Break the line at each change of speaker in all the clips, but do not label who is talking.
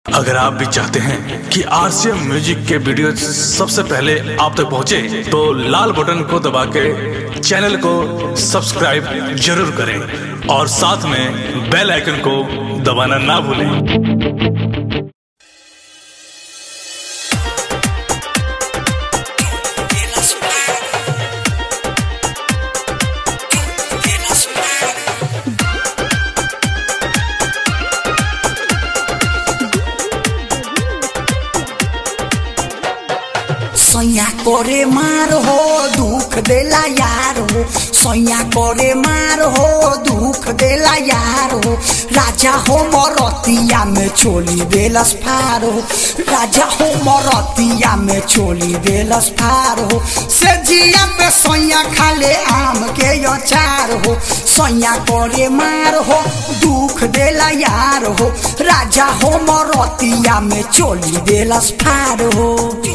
अगर आप भी चाहते हैं कि आरसीएम म्यूजिक के वीडियो सबसे पहले आप तक पहुंचे, तो लाल बटन को दबा के चैनल को सब्सक्राइब जरूर करें और साथ में बेल आइकन को दबाना ना भूलें।
सैया करे मार हो दुख देला यार हो, सैया करे मार हो दुख देला यार हो। राजा हो मरतिया में चोली देलस फार हो, राजा हो मरतिया में चोली देलस फार हो। से जिया पे सैया खाले आम के अचार हो, सैया करे मार हो दुख देला यार हो। राजा हो मरतिया में चोली देलस फार हो।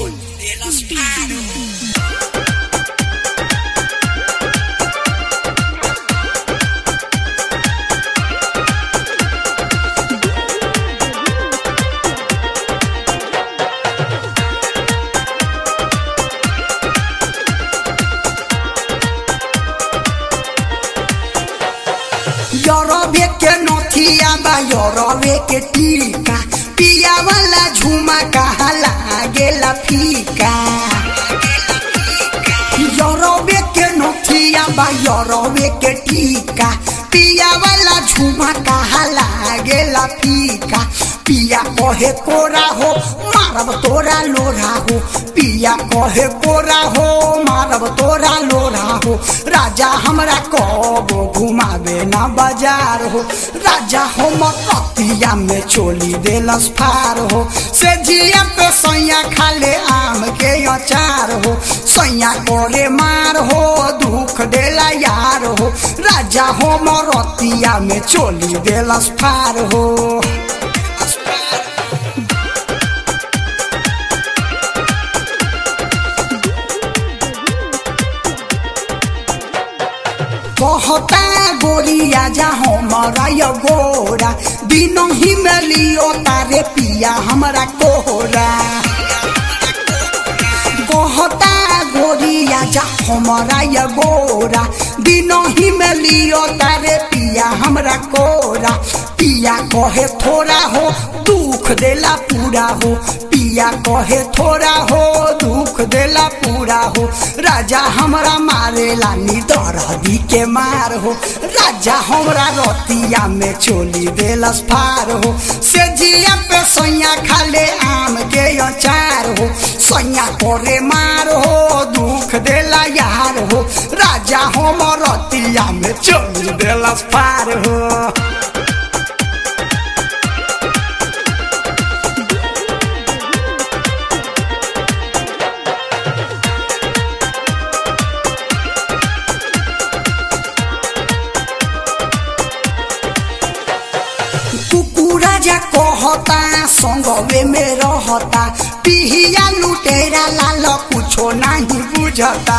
यरवे के नथिया बा यरवे के टीका, पिया वाला झुमा कहा लागेला फीका। यरवे के नथिया बा यरवे के टीका, पिया वाला झुमा कहा लागेला फीका। पिया कहे कोरा हो मारब तोरा लोरा हो, पिया कहे कोरा हो मारब तोरा लोरा हो। राजा हमरा कबो घुमावे ना बाजार हो, राजा हो मकतिया में चोली देलस फार हो। से जिया पे सैया खाले आम के अचार हो, सैया करे मार हो दुख देला यार हो। राजा हो मरतिया में चोली देलस फार हो। कहता गोरिया जा हमारा यो गोरा, दिनों ही में लियो तारे पिया हमारा कोहरा। कहता गोरिया जा हमारा यो गोरा, दिनों ही में लियो तारे पिया हमारा कोहरा। पिया कहे थोड़ा हो दुख देला पूरा हो, पिया कहे थोड़ा हो दुख देला पूरा हो। राजा हमरा मारेला निदरदी के मार हो, राजा हमरा रतिया में चोली देलस फार हो। से जिया पे सैया खाले आम के अचार हो, सैया करे मार हो दुख देला यार हो। राजा हमर रतिया में चोली देलस फार हो। राजा कहता संगवे में रहता, पिहिया लुटेरा लाल कुछो नहीं बुझता।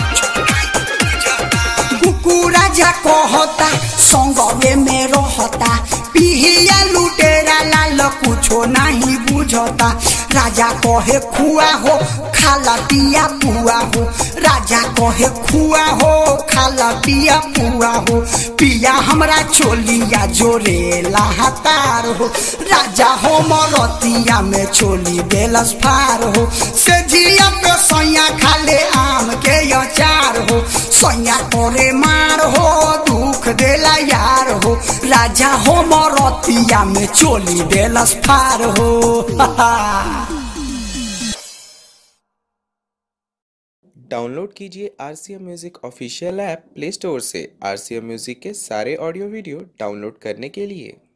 राजा कहता संगवे में रहता, पिहिया लुटेरा लाल कुछो नहीं बुझता। राजा कहे खुआ हो खाला पिया पुआ हो, राजा कहे खुआ हो खाला पिया पुआ हो। पिया हमरा चोलिया जोरे लाहतार हो, राजा हो मरतिया में चोली देलस फार हो। से जिया पे सैया खाले आम के अचार हो, सैया करे मार हो दुख देला यार हो। राजा हो मरतिया में चोली देलस फार हो।
डाउनलोड कीजिए RCM music official app play store से। आरसीएम म्यूजिक के सारे ऑडियो वीडियो डाउनलोड करने के लिए